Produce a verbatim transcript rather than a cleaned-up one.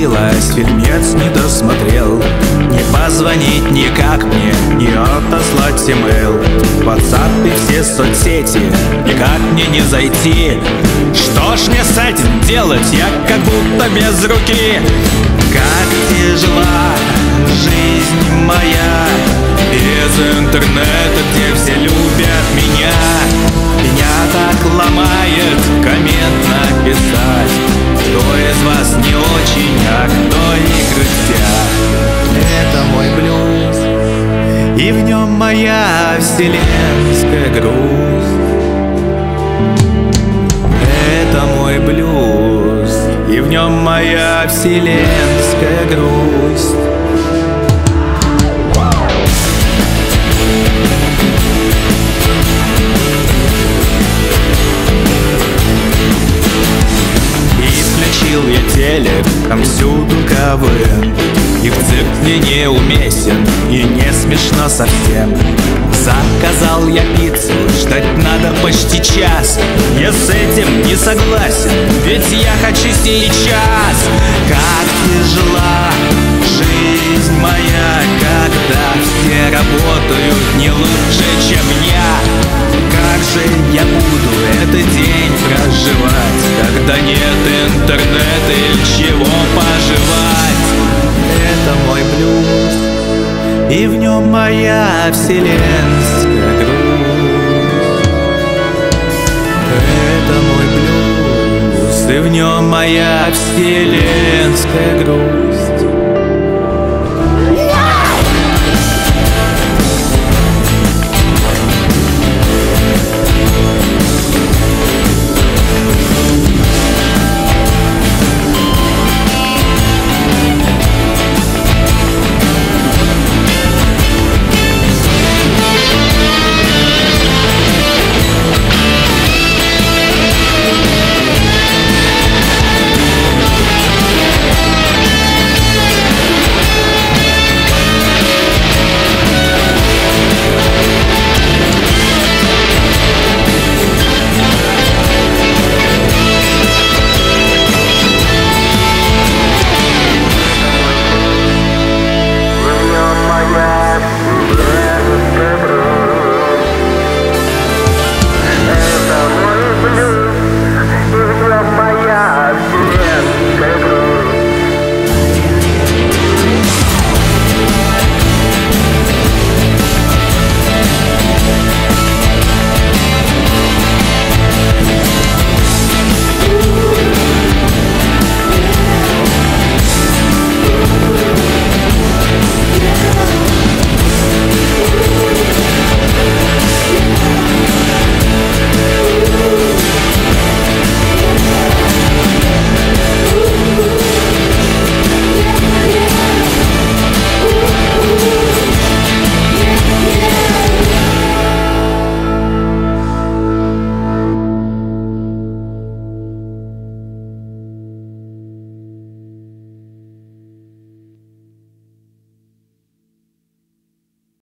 случилось, фильмец не досмотрел. Не позвонить никак мне, не отослать имейл. WhatsApp и все соцсети, никак мне не зайти. Что ж мне с этим делать, я как будто без руки. Как тяжела жизнь моя без интернета, где все любят меня. Меня так ломает коммент написать. Кто из вас не очень, а кто и крутя. Это мой блюз, и в нем моя вселенская грусть. Это мой блюз, и в нем моя вселенская грусть. Я телек, там всюду КВН, и в цирке неуместен, и не смешно совсем. Заказал я пиццу, ждать надо почти час. Я с этим не согласен, ведь я хочу сейчас. Как тяжела жизнь моя, когда все работают не лучше, чем я. Как же я буду этот день проживать, когда нет интернета или чего пожевать? Это мой блюз, и в нем моя вселенская грусть. Это мой блюз, и в нем моя вселенская грусть.